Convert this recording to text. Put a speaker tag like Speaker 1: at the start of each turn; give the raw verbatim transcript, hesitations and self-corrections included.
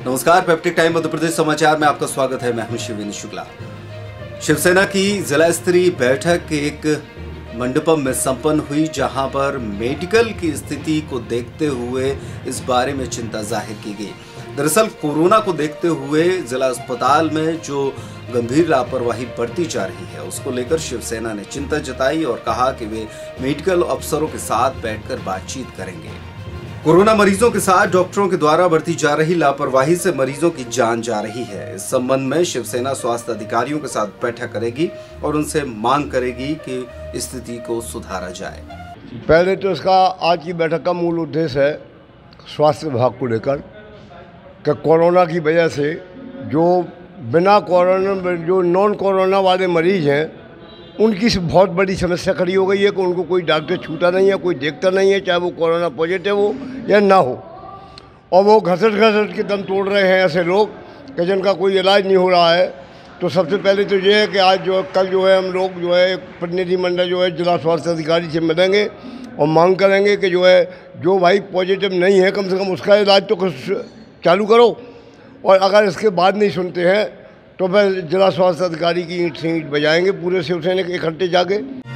Speaker 1: नमस्कार, peptic time Madhya Pradesh समाचार में आपका स्वागत है। मैं हूं शिवेंद्र शुक्ला। शिवसेना की जिला स्तरीय बैठक एक मंडपम में संपन्न हुई, जहां पर मेडिकल की स्थिति को देखते हुए इस बारे में चिंता जाहिर की गई। दरअसल कोरोना को देखते हुए जिला अस्पताल में जो गंभीर लापरवाही बरती जा रही है, उसको लेकर शिवसेना ने चिंता जताई और कहा कि वे मेडिकल अफसरों के साथ बैठकर बातचीत करेंगे। कोरोना मरीजों के साथ डॉक्टरों के द्वारा बरती जा रही लापरवाही से मरीजों की जान जा रही है। इस संबंध में शिवसेना स्वास्थ्य अधिकारियों के साथ बैठक करेगी और उनसे मांग करेगी कि स्थिति को सुधारा जाए।
Speaker 2: पहले तो इसका आज की बैठक का मूल उद्देश्य है स्वास्थ्य विभाग को लेकर कि कोरोना की वजह से जो बिना कोरोना जो नॉन कोरोना वाले मरीज हैं, उनकी बहुत बड़ी समस्या खड़ी हो गई है कि उनको कोई डॉक्टर छूटा नहीं है, कोई देखता नहीं है, चाहे वो कोरोना पॉजिटिव हो या ना हो। और वो घसट घसट के दम तोड़ रहे हैं ऐसे लोग कि जिनका कोई इलाज नहीं हो रहा है। तो सबसे पहले तो ये है कि आज जो कल जो है हम लोग जो है प्रतिनिधिमंडल जो है जिला स्वास्थ्य अधिकारी से मिलेंगे और मांग करेंगे कि जो है जो भाई पॉजिटिव नहीं है, कम से कम उसका इलाज तो कुछ चालू करो। और अगर इसके बाद नहीं सुनते हैं तो फिर जिला स्वास्थ्य अधिकारी की ईंट से ईंट बजाएंगे पूरे शिवसेना के इकट्ठे जाके।